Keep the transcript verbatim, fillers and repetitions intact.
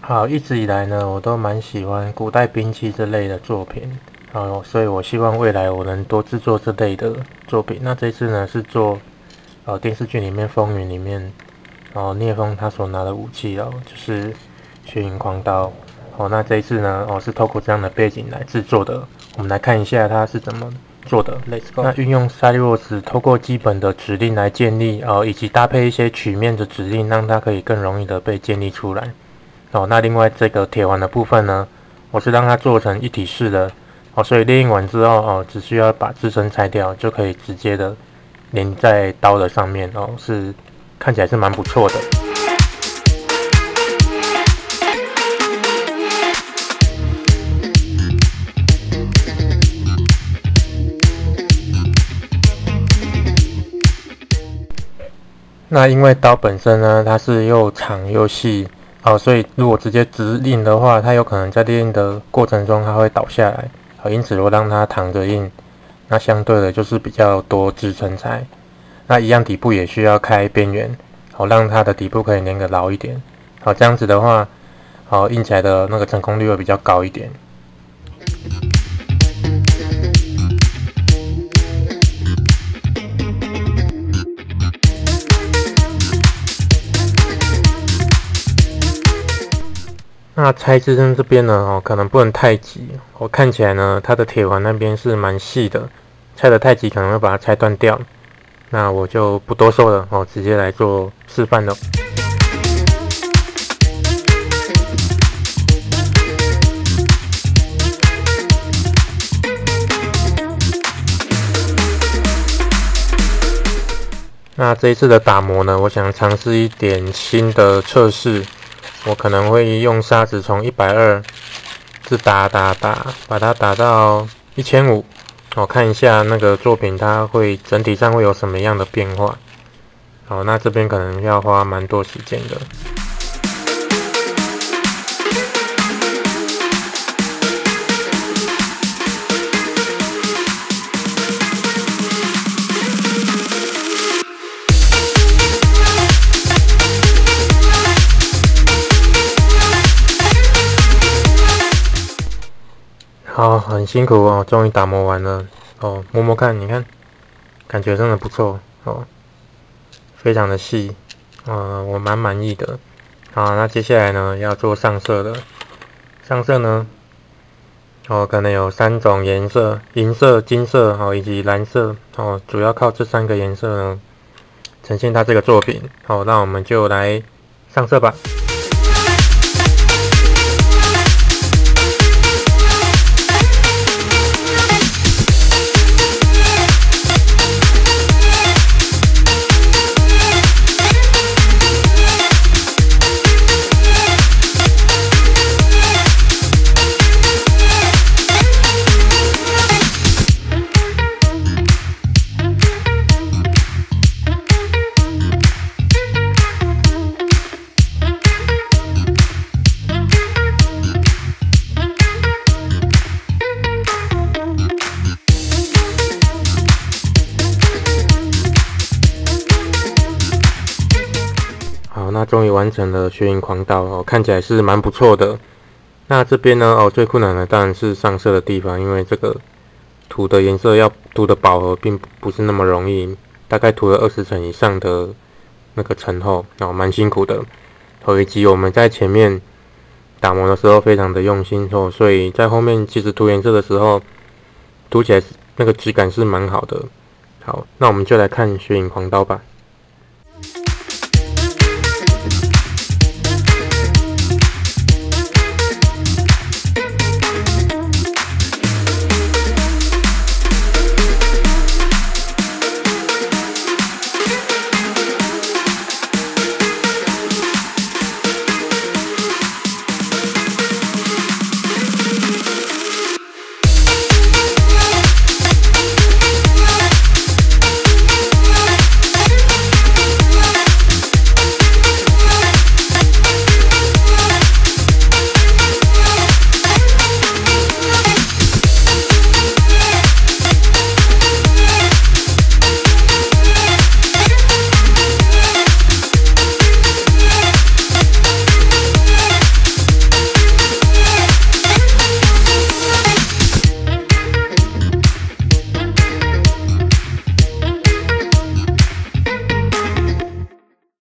好，一直以来呢，我都蛮喜欢古代兵器这类的作品，哦，所以我希望未来我能多制作这类的作品。那这次呢是做，呃，电视剧里面《风云》里面，哦，聂风他所拿的武器哦，就是血影狂刀。哦，那这一次呢，哦是透过这样的背景来制作的。我们来看一下它是怎么做的。Let's go。那运用 Cyberworks 透过基本的指令来建立，哦，以及搭配一些曲面的指令，让它可以更容易的被建立出来。哦，那另外这个铁环的部分呢，我是让它做成一体式的，哦，所以列印完之后，哦，只需要把支撑拆掉，就可以直接的连在刀的上面，哦，是看起来是蛮不错的。那因为刀本身呢，它是又长又细。好，所以如果直接直印的话，它有可能在列印的过程中它会倒下来。好，因此如果让它躺着印，那相对的就是比较多支撑材。那一样底部也需要开边缘，好让它的底部可以粘个牢一点。好，这样子的话，好印起来的那个成功率会比较高一点。那拆支撑这边呢，哦，可能不能太急。我看起来呢，它的铁环那边是蛮细的，拆得太急可能会把它拆断掉。那我就不多说了，哦，直接来做示范了。那这一次的打磨呢，我想尝试一点新的测试。我可能会用砂纸从一百二直打打打，把它打到一千五，我看一下那个作品它会整体上会有什么样的变化。好，那这边可能要花蛮多时间的。好，很辛苦哦，终于打磨完了哦。摸摸看，你看，感觉真的不错哦，非常的细，呃，我蛮满意的。好，那接下来呢，要做上色了。上色呢，哦，可能有三种颜色：银色、金色，哦，以及蓝色。哦，主要靠这三个颜色呢，呈现它这个作品。好，那我们就来上色吧。好，那终于完成了血影狂刀哦，看起来是蛮不错的。那这边呢，哦，最困难的当然是上色的地方，因为这个涂的颜色要涂的饱和，并不是那么容易，大概涂了二十层以上的那个层厚，哦，蛮辛苦的。哦，以及我们在前面打磨的时候非常的用心哦，所以在后面其实涂颜色的时候，涂起来那个质感是蛮好的。好，那我们就来看血影狂刀吧。